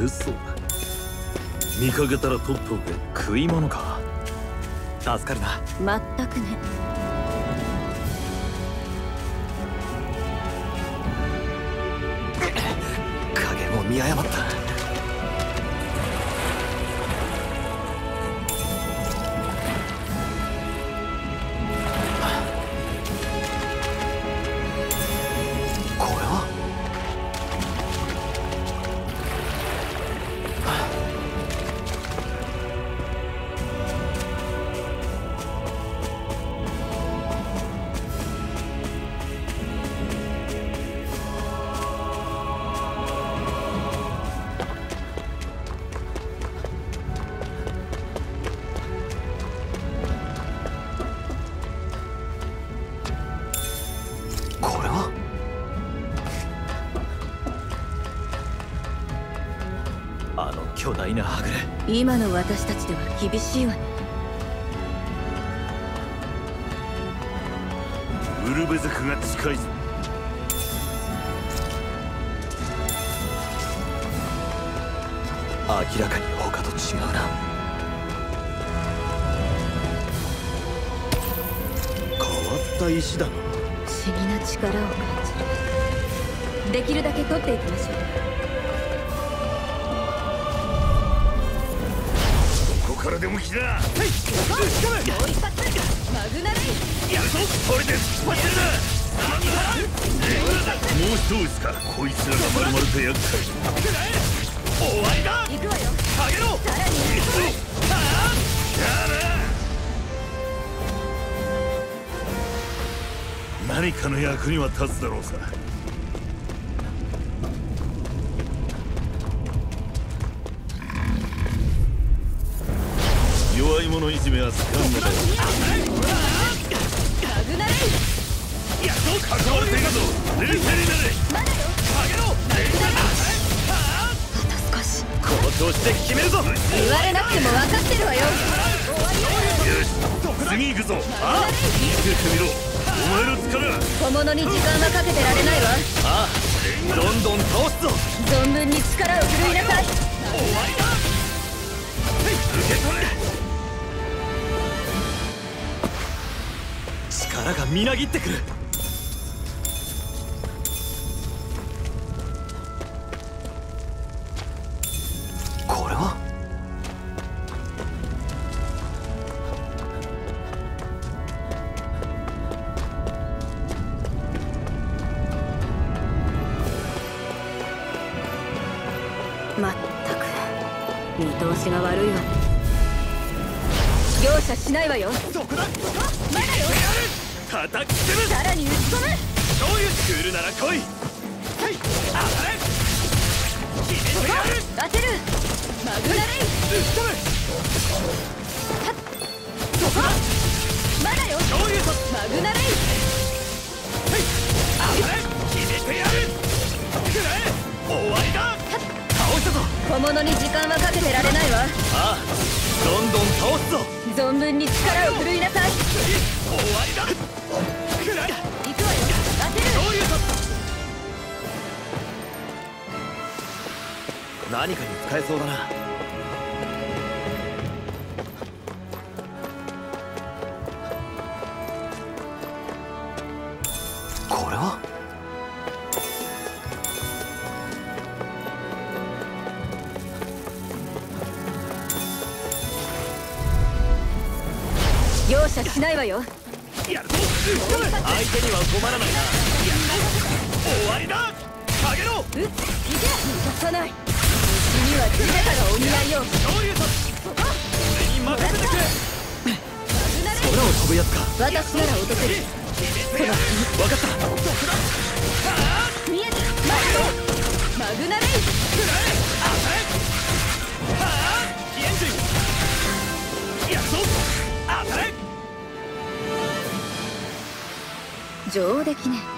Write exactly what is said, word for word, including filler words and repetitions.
そうだ。見かけたら取っておけ。食い物か。助かるな。 まったくね。 影も見誤った。あの巨大なはぐれ。 今の私たちでは厳しいわね。 ウルベザクが近いぞ。明らかに他と違うな。変わった石だな。 不思議な力を感じる。できるだけ取っていきましょう。 からでも来た。はい、 もう一発マグナレイ。 やるぞ。これで突っ走るな。もう一つか。こいつらが丸々と厄介。終わりだ。 行くわよ。 あげろ。 さらに行くわよ。 何かの役には立つだろうさ。弱い者いじめはつかんのだよ。 マグナレイ。 やっと関わる手がぞ。冷静になれ。 まだよ。 あげろ。 あと少し。 この調子で決めるぞ。 言われなくても分かってるわよ。 よし、次行くぞ。ああ、見せてみろ。お前の力。 小物に時間はかけてられないわ。 ああ、どんどん倒すぞ。 存分に力を振るいなさい。 終わりだ。受け取れ。力がみなぎってくる。これはまったく見通しが悪いわね。容赦しないわよ。 どこだ。 まだよ。 叩きつぶ。 さらに打ち込む。 そういう来るなら来い。はい、当たれ。決めてやる。 当てる。マグナレイ。 打ち込む。 どこだ。まだよ。 そういうとマグナレイ。 はい、当たれ。決めてやる。くらえ。終わりだ。倒したぞ。 小物に時間はかけてられないわ。 ああ、どんどん倒すぞ。 存分に力を振るいなさい。 終わりだ。くらえ。 行くわよ。当てる。 そういうと何かに使えそうだな。これは容赦しないわよ。 やるぞ。相手には困らないな。やるぞ。終わりだ。下げろ。 うっ、いけ。抜かさない。虫には地べたがお見合いよ。 そういうと俺に任せてくれ。 マグナレイ。 空を飛ぶやつか。 私なら落とせる。 その分かった。 見えた。まだよ。マグナレイ。 くらえ。当たれ。はあ、飛炎銃。やるぞ。当たれ。 上出来ね。